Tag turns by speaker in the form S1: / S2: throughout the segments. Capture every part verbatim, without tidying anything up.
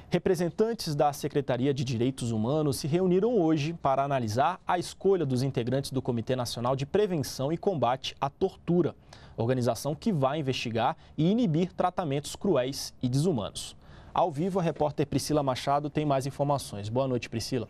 S1: Representantes da Secretaria de Direitos Humanos se reuniram hoje para analisar a escolha dos integrantes do Comitê Nacional de Prevenção e Combate à Tortura, organização que vai investigar e inibir tratamentos cruéis e desumanos. Ao vivo, a repórter Priscila Machado tem mais informações. Boa noite, Priscila.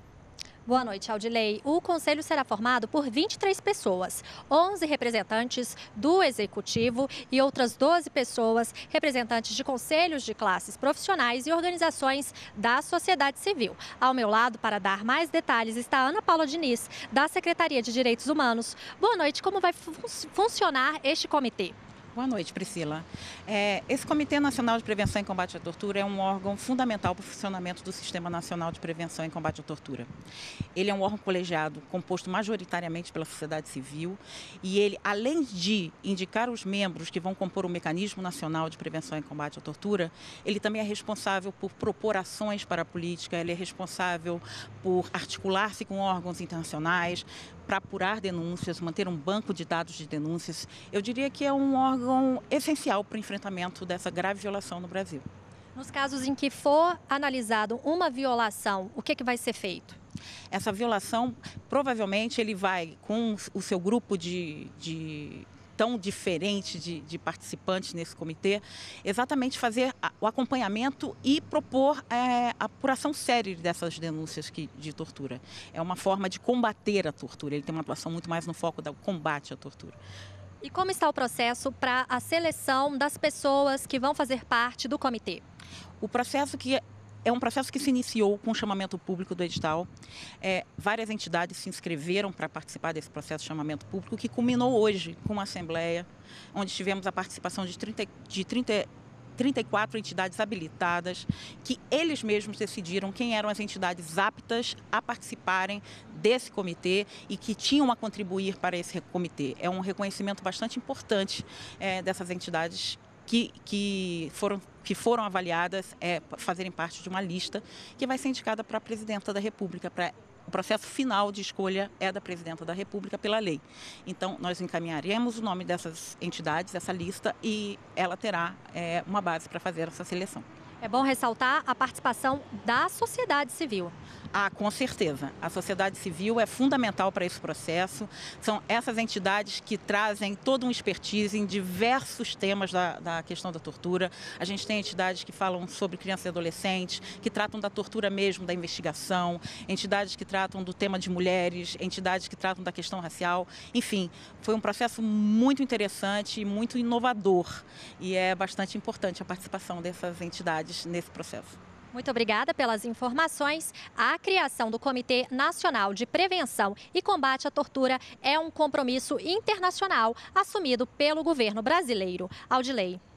S2: Boa noite, Aldilei. O conselho será formado por vinte e três pessoas, onze representantes do Executivo e outras doze pessoas representantes de conselhos de classes profissionais e organizações da sociedade civil. Ao meu lado, para dar mais detalhes, está Ana Paula Diniz, da Secretaria de Direitos Humanos. Boa noite. Como vai fun- funcionar este comitê?
S3: Boa noite, Priscila. É, esse Comitê Nacional de Prevenção e Combate à Tortura é um órgão fundamental para o funcionamento do Sistema Nacional de Prevenção e Combate à Tortura. Ele é um órgão colegiado composto majoritariamente pela sociedade civil e ele, além de indicar os membros que vão compor o Mecanismo Nacional de Prevenção e Combate à Tortura, ele também é responsável por propor ações para a política, ele é responsável por articular-se com órgãos internacionais, para apurar denúncias, manter um banco de dados de denúncias. Eu diria que é um órgão essencial para o enfrentamento dessa grave violação no Brasil.
S2: Nos casos em que for analisado uma violação, o que, que vai ser feito?
S3: Essa violação, provavelmente, ele vai, com o seu grupo de... de tão diferente de, de participantes nesse comitê, exatamente fazer a, o acompanhamento e propor é, a apuração séria dessas denúncias que, de tortura. É uma forma de combater a tortura, ele tem uma atuação muito mais no foco do combate à tortura.
S2: E como está o processo para a seleção das pessoas que vão fazer parte do comitê?
S3: O processo que É um processo que se iniciou com o chamamento público do edital. É, várias entidades se inscreveram para participar desse processo de chamamento público, que culminou hoje com uma assembleia, onde tivemos a participação de, trinta, de trinta, trinta e quatro entidades habilitadas, que eles mesmos decidiram quem eram as entidades aptas a participarem desse comitê e que tinham a contribuir para esse comitê. É um reconhecimento bastante importante é, dessas entidades Que, que, foram, que foram avaliadas é, fazerem parte de uma lista que vai ser indicada para a Presidenta da República. Pra, o processo final de escolha é da Presidenta da República pela lei. Então, nós encaminharemos o nome dessas entidades, essa lista, e ela terá é, uma base para fazer essa seleção.
S2: É bom ressaltar a participação da sociedade civil.
S3: Ah, com certeza. A sociedade civil é fundamental para esse processo. São essas entidades que trazem todo um expertise em diversos temas da, da questão da tortura. A gente tem entidades que falam sobre crianças e adolescentes, que tratam da tortura mesmo, da investigação, entidades que tratam do tema de mulheres, entidades que tratam da questão racial. Enfim, foi um processo muito interessante e muito inovador. E é bastante importante a participação dessas entidades nesse processo.
S2: Muito obrigada pelas informações. A criação do Comitê Nacional de Prevenção e Combate à Tortura é um compromisso internacional assumido pelo governo brasileiro. Aldilei.